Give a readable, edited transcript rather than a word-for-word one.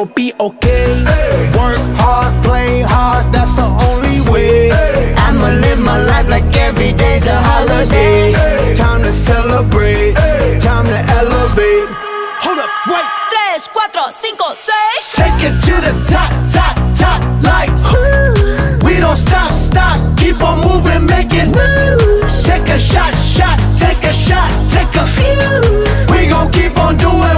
gon' be okay. Hey. Work hard, play hard, that's the only way. Hey. I'ma live my life like every day's a holiday. Hey. Time to celebrate, Hey. time to elevate. Hold up, wait. 3, 4, 5, 6. Take it to the top, top, top, like we don't stop, stop, keep on moving, making Moves. Take a shot, shot, take a shot, take a Few. We gon' keep on doing